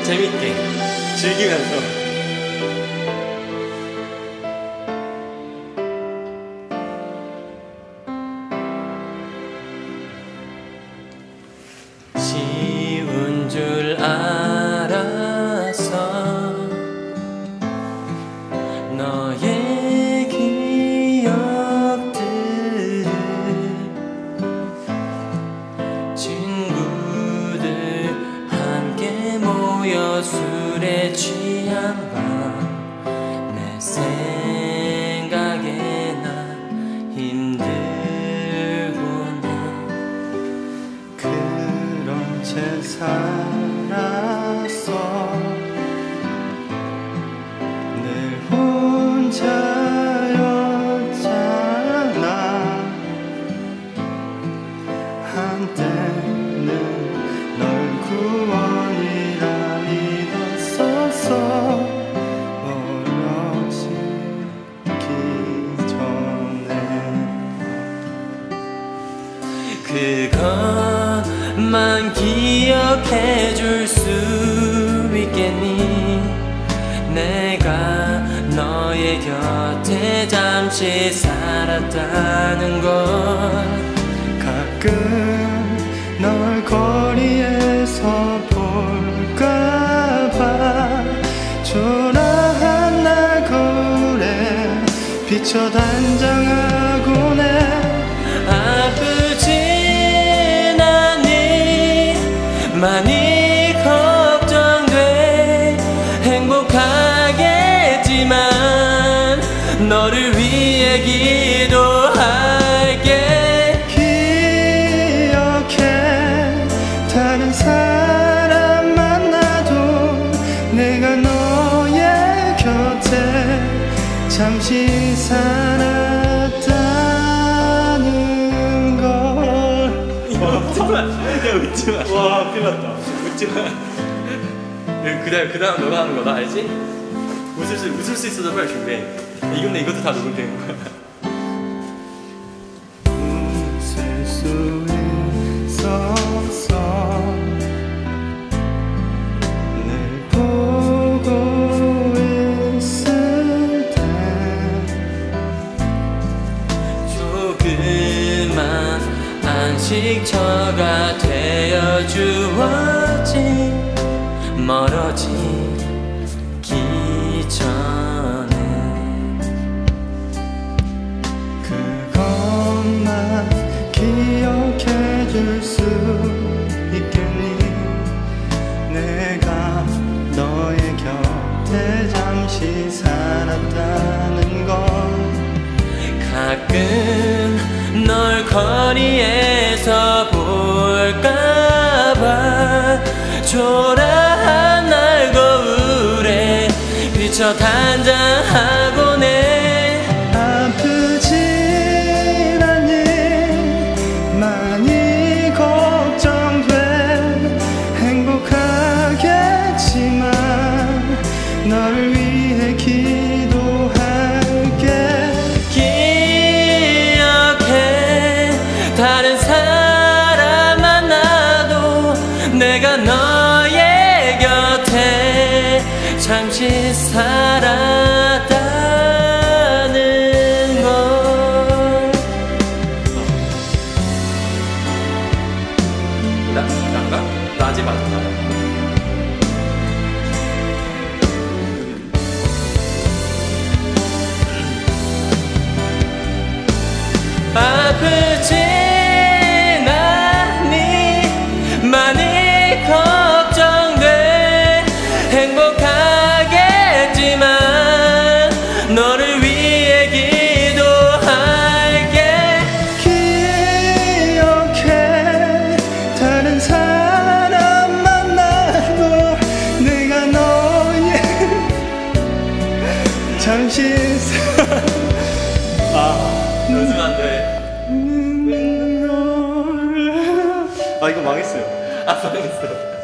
재밌게 즐기면서 쉬운 줄 알았어 너의 기억들을 친구들 함께 모여 술에 취한 밤 내 생각에 나 힘들구나 그런 채 살았어 늘 혼자였잖아 한때는 널 구원이라 믿었었어 멀어지기 전에 그것만 기억해 줄 수 있겠니 내가 너의 곁에 잠시 살았다는 것 가끔 널 거리에서 볼까봐 초라한 날 거울에 비춰 단장하곤 해 아프진 않니 많이 걱정돼 행복하겠지만 너를 위해 기도할게 기억해 다른 사람 만나도 내가 너의 곁에 잠시 살았다는 걸 야 웃지마 와 큰일났다 웃지마 그 다음 너가 하는 거다 알지? 웃을 수 있어도 빨리 준비해 이건데 이것도 다 녹음된 거야 웃을 수 있었어 늘 보고 있을 때 조그만 안식처가 되어 주었지 멀어지기 전에 그것만 기억해 줄 수 있겠니 내가 너의 곁에 잠시 살았다는 건 가끔 널 거리에서 볼까봐 초라한 날 거울에 비춰 단장하곤 해 아프진 않니 많이 걱정돼 행복하겠지만 너를 위해 기도할게 기억해 다른 사람 만나도 내가 너의 곁에 잠시 살았다는 걸 난가? 나 아직 맞아 아프진 않니 많이 걱정돼 행복하겠지만 너를 위해 기도할게 기억해 다른 사람 만나도 내가 너의 잠시 웃으면 안 돼. 아 이거 망했어요. 아, 망했어.